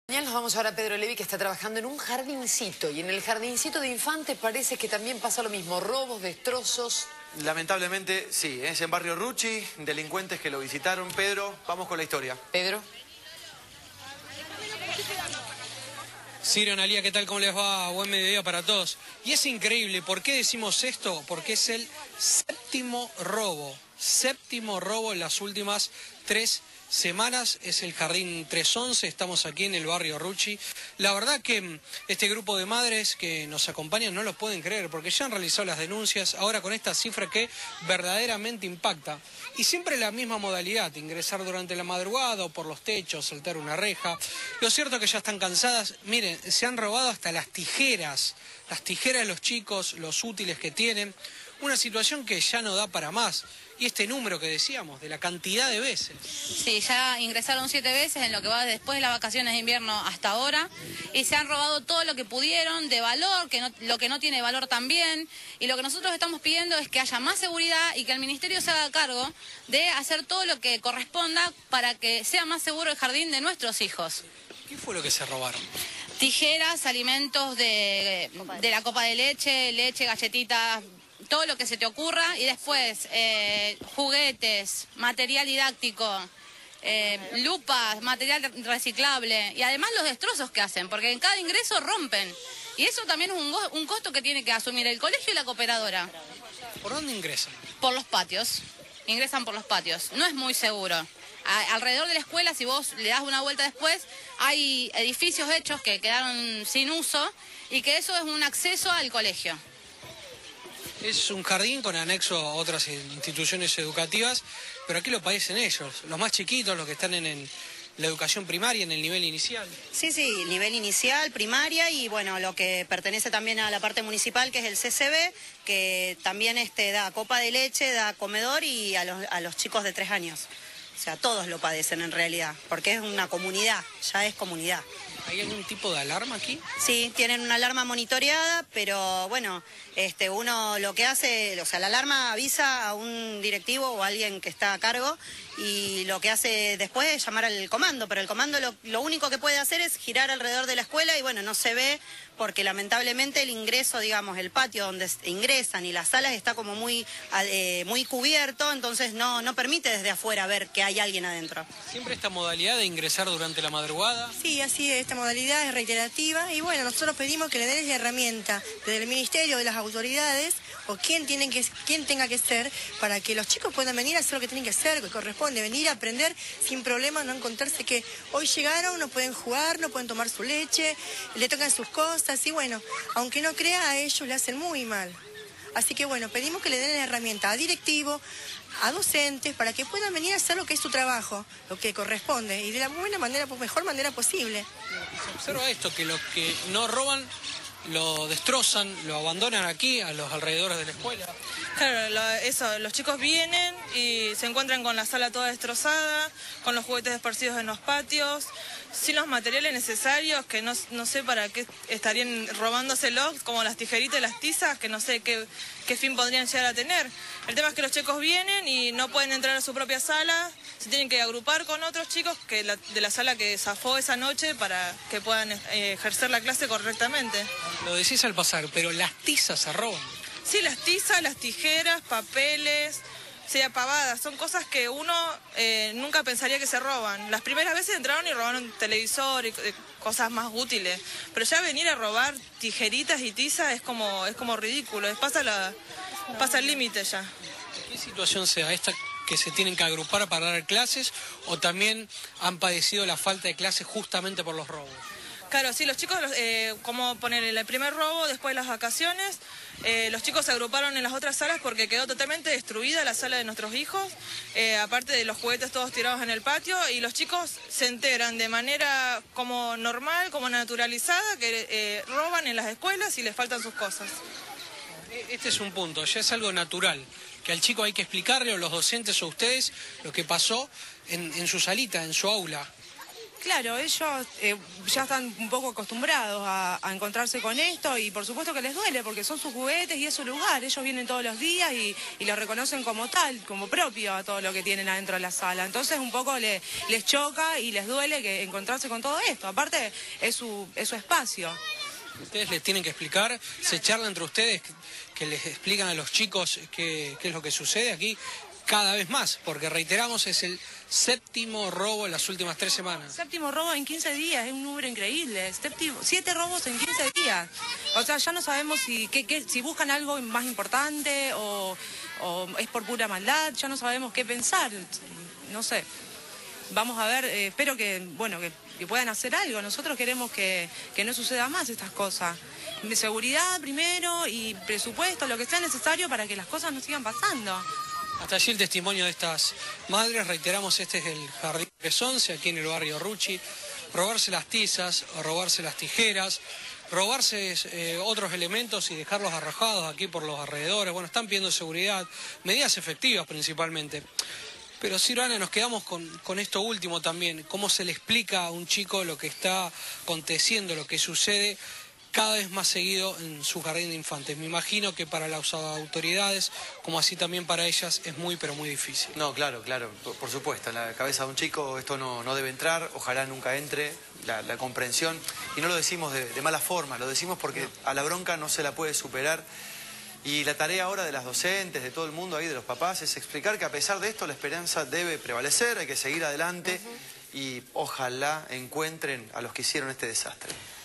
Nos vamos ahora a Pedro Levi, que está trabajando en un jardincito. Y en el jardincito de infantes parece que también pasa lo mismo. Robos, destrozos. Lamentablemente, sí. Es en Barrio Rucci, delincuentes que lo visitaron. Pedro, vamos con la historia. Pedro. Sirio, Analía, ¿qué tal? ¿Cómo les va? Buen mediodía para todos. Y es increíble. ¿Por qué decimos esto? Porque es el séptimo robo. Séptimo robo en las últimas 3 semanas. Es el Jardín 311. Estamos aquí en el Barrio Rucci. La verdad que este grupo de madres que nos acompañan no lo pueden creer, porque ya han realizado las denuncias. Ahora con esta cifra que verdaderamente impacta. Y siempre la misma modalidad: ingresar durante la madrugada o por los techos, saltar una reja. Lo cierto es que ya están cansadas. Miren, se han robado hasta las tijeras. Las tijeras de los chicos, los útiles que tienen. Una situación que ya no da para más. Y este número que decíamos, de la cantidad de veces. Sí, ya ingresaron 7 veces en lo que va después de las vacaciones de invierno hasta ahora. Y se han robado todo lo que pudieron de valor, lo que no tiene valor también. Y lo que nosotros estamos pidiendo es que haya más seguridad y que el Ministerio se haga cargo de hacer todo lo que corresponda para que sea más seguro el jardín de nuestros hijos. ¿Qué fue lo que se robaron? Tijeras, alimentos de la copa de leche, galletitas, todo lo que se te ocurra, y después juguetes, material didáctico, lupas, material reciclable, y además los destrozos que hacen, porque en cada ingreso rompen. Y eso también es un costo que tiene que asumir el colegio y la cooperadora. ¿Por dónde ingresan? Por los patios. Ingresan por los patios. No es muy seguro. Alrededor de la escuela, si vos le das una vuelta después, hay edificios hechos que quedaron sin uso, y que eso es un acceso al colegio. Es un jardín con anexo a otras instituciones educativas, pero aquí lo padecen ellos, los más chiquitos, los que están en la educación primaria, en el nivel inicial. Sí, nivel inicial, primaria, y bueno, lo que pertenece también a la parte municipal, que es el CCB, que también da copa de leche, da comedor, y a los chicos de 3 años. O sea, todos lo padecen en realidad, porque es una comunidad, ya es comunidad. ¿Hay algún tipo de alarma aquí? Sí, tienen una alarma monitoreada, pero bueno, uno lo que hace, o sea, la alarma avisa a un directivo o a alguien que está a cargo, y lo que hace después es llamar al comando, pero el comando lo único que puede hacer es girar alrededor de la escuela, y bueno, no se ve porque lamentablemente el ingreso, digamos, el patio donde ingresan y las salas está como muy cubierto, entonces no permite desde afuera ver que hay alguien adentro. ¿Siempre esta modalidad de ingresar durante la madrugada? Sí, así es, esta modalidad es reiterativa, y bueno, nosotros pedimos que le den la herramienta desde el Ministerio, de las autoridades, o quien tenga que ser, para que los chicos puedan venir a hacer lo que tienen que hacer, que corresponde, venir a aprender sin problemas, no encontrarse que hoy llegaron, no pueden jugar, no pueden tomar su leche, le tocan sus cosas, y bueno, aunque no crea, a ellos le hacen muy mal. Así que bueno, pedimos que le den la herramienta a directivos, a docentes, para que puedan venir a hacer lo que es su trabajo, lo que corresponde, y de la mejor manera posible. Se observa esto, que los que no roban lo destrozan, lo abandonan aquí, a los alrededores de la escuela. Claro, los chicos vienen y se encuentran con la sala toda destrozada, con los juguetes esparcidos en los patios, sin los materiales necesarios, que no sé para qué estarían robándoselos, como las tijeritas y las tizas, que no sé qué fin podrían llegar a tener. El tema es que los chicos vienen y no pueden entrar a su propia sala, se tienen que agrupar con otros chicos de la sala que zafó esa noche para que puedan ejercer la clase correctamente. Lo decís al pasar, pero las tizas se roban. Sí, las tizas, las tijeras, papeles, pavadas, son cosas que uno nunca pensaría que se roban. Las primeras veces entraron y robaron un televisor y cosas más útiles, pero ya venir a robar tijeritas y tizas es como ridículo, pasa el límite ya. ¿Qué situación sea esta, que se tienen que agrupar para dar clases, o también han padecido la falta de clases justamente por los robos? Claro, sí, los chicos, como poner el primer robo después de las vacaciones, los chicos se agruparon en las otras salas porque quedó totalmente destruida la sala de nuestros hijos, aparte de los juguetes todos tirados en el patio, y los chicos se enteran de manera como normal, como naturalizada, que roban en las escuelas y les faltan sus cosas. Este es un punto, ya es algo natural, que al chico hay que explicarle, o los docentes o ustedes, lo que pasó en su salita, en su aula. claro, ellos ya están un poco acostumbrados a encontrarse con esto y por supuesto que les duele porque son sus juguetes y es su lugar. Ellos vienen todos los días y lo reconocen como tal, como propio a todo lo que tienen adentro de la sala. Entonces un poco les choca y les duele que encontrarse con todo esto. Aparte es su espacio. Ustedes les tienen que explicar, se charla entre ustedes, que les explican a los chicos qué es lo que sucede aquí cada vez más, porque reiteramos, es el 7º robo en las últimas 3 semanas. 7º robo en 15 días, es un número increíble. 7 robos en 15 días. O sea, ya no sabemos si buscan algo más importante o es por pura maldad, ya no sabemos qué pensar. No sé. Vamos a ver, espero que puedan hacer algo. Nosotros queremos que no suceda más estas cosas. Seguridad primero y presupuesto, lo que sea necesario para que las cosas no sigan pasando. Hasta allí el testimonio de estas madres. Reiteramos, este es el Jardín 311, aquí en el barrio Rucci. Robarse las tizas, robarse las tijeras, robarse otros elementos y dejarlos arrojados aquí por los alrededores. Bueno, están pidiendo seguridad, medidas efectivas principalmente. Pero Silvana, nos quedamos con esto último también. ¿Cómo se le explica a un chico lo que está aconteciendo, lo que sucede cada vez más seguido en su jardín de infantes? Me imagino que para las autoridades, como así también para ellas, es muy, pero muy difícil. No, claro, por supuesto. En la cabeza de un chico esto no debe entrar, ojalá nunca entre, la comprensión. Y no lo decimos de mala forma, lo decimos porque a la bronca no se la puede superar. Y la tarea ahora de las docentes, de todo el mundo ahí, de los papás, es explicar que a pesar de esto la esperanza debe prevalecer, hay que seguir adelante y ojalá encuentren a los que hicieron este desastre.